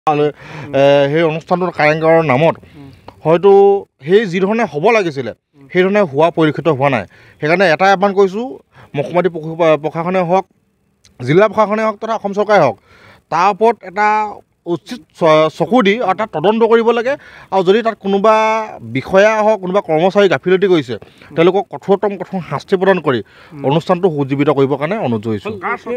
সেই অনুষ্ঠানটোৰ কাৰেংঘৰৰ নামত হয়তো সেই যিধৰণে হ'ব লাগিছিলে সেইধৰণে হোৱা পৰিলক্ষিত হোৱা নাই। সেইকাৰণে এটাই আহ্বান কৰিছোঁ, মহকুমাটি প্ৰশাসনে হওক, জিলা প্ৰশাসনে হওক তথা অসম চৰকাৰে হওক, তাৰ ওপৰত এটা উচিত চকু দি আৰু তাত তদন্ত কৰিব লাগে। আৰু যদি তাত কোনোবা বিষয়া হওক, কোনোবা কৰ্মচাৰী গাফিলতি কৰিছে, তেওঁলোকক কঠোৰ শাস্তি প্ৰদান কৰি অনুষ্ঠানটো সুজীৱিত কৰিবৰ কাৰণে অনুৰোধ জনাইছোঁ।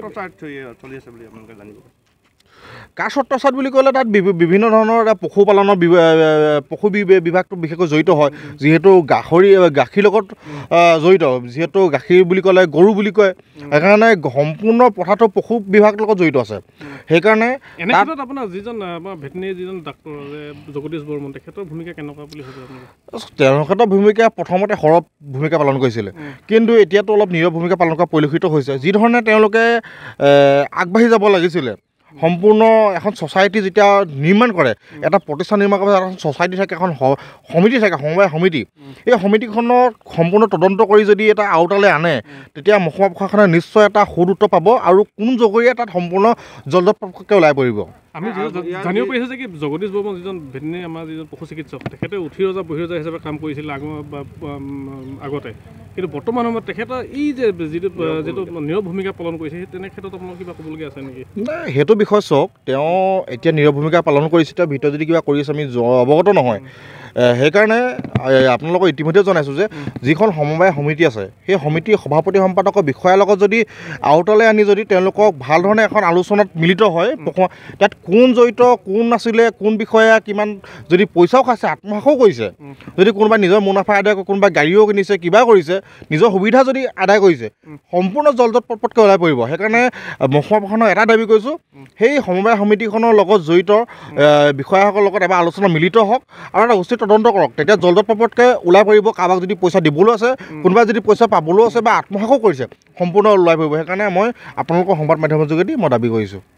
কাৰ ছত্ৰছায়াত বুলি ক'লে তাত বিভিন্ন ধৰণৰ এটা পশুপালনৰ পশু বিভাগটো বিশেষকৈ জড়িত হয়, যিহেতু গাখীৰ লগত জড়িত, যিহেতু গাখীৰ বুলি ক'লে গৰু বুলি কয়, সেইকাৰণে সম্পূৰ্ণ প্ৰথাটো পশু বিভাগৰ লগত জড়িত আছে। সেইকাৰণে আপোনাৰ যিজন ভেটেনেৰী যিজন ডাক্তৰ জগদীশ বৰ্মন, তেখেতৰ ভূমিকা কেনেকুৱা বুলি ভাবে আপুনি? তেখেতৰ ভূমিকা প্ৰথমতে সৰব ভূমিকা পালন কৰিছিলে, কিন্তু এতিয়াতো অলপ নীৰৱ ভূমিকা পালন কৰা পৰিলক্ষিত হৈছে। যিধৰণে তেওঁলোকে আগবাঢ়ি যাব লাগিছিলে, সম্পূৰ্ণ এখন ছ'চাইটি যেতিয়া নিৰ্মাণ কৰে, এটা প্ৰতিষ্ঠান নিৰ্মাণ কৰে, এখন ছ'চাইটি থাকে, এখন সমিতি থাকে, সমবায় সমিতি, এই সমিতিখনত সম্পূৰ্ণ তদন্ত কৰি যদি এটা আওতালৈ আনে, তেতিয়া মহকুমা প্ৰশাসনে নিশ্চয় এটা সুদূত্ত পাব আৰু কোন জগৰীয়া তাত সম্পূৰ্ণ জলদপটকৈ ওলাই পৰিব। আমি জানিব পাৰিছোঁ যে কি জগদীশ বৰ্মন যিজন ভেটেনেৰী আমাৰ যিজন পশু চিকিৎসক, তেখেতে উঠি ৰজা বহি ৰজা হিচাপে কাম কৰিছিল আগতে, কিন্তু বৰ্তমান সময়ত তেখেতৰ এই যে যিটো নীৰৱ ভূমিকা পালন কৰিছে, সেই তেনে ক্ষেত্ৰত আপোনাৰ কিবা ক'বলগীয়া আছে নেকি? নাই, সেইটো বিষয় চাওক, তেওঁ এতিয়া নীৰৱ ভূমিকা পালন কৰিছে, তেওঁৰ ভিতৰত যদি কিবা কৰি আছে আমি অৱগত নহয়। সেইকাৰণে আপোনালোকক ইতিমধ্যে জনাইছোঁ যে যিখন সমবায় সমিতি আছে, সেই সমিতিৰ সভাপতি সম্পাদকৰ বিষয়াৰ লগত যদি আওতালৈ আনি যদি তেওঁলোকক ভাল ধৰণে এখন আলোচনাত মিলিত হয়, তাত কোন জড়িত, কোন নাছিলে, কোন বিষয়া কিমান, যদি পইচাও খাইছে, আত্মসাসো কৰিছে, যদি কোনোবাই নিজৰ মুনাফা আদায় কৰে, কোনোবাই গাড়ীও কিনিছে, কিবা কৰিছে, নিজৰ সুবিধা যদি আদায় কৰিছে, সম্পূৰ্ণ জলদপটকৈ ওলাই পৰিব। সেইকাৰণে মহকুমা প্ৰশাসনক এটা দাবী কৰিছোঁ, সেই সমবায় সমিতিখনৰ লগত জড়িত বিষয়াসকলৰ লগত এবাৰ আলোচনা মিলিত হওক আৰু এটা উচিত তদন্ত কৰক, তেতিয়া জলদপটকৈ ওলাই পৰিব। কাৰোবাক যদি পইচা দিবলৈ আছে, কোনোবাই যদি পইচা পাবলৈও আছে বা আত্মসাসো কৰিছে, সম্পূৰ্ণ ওলাই পৰিব। সেইকাৰণে মই আপোনালোকৰ সংবাদ মাধ্যমৰ যোগেদি মই দাবী কৰিছোঁ।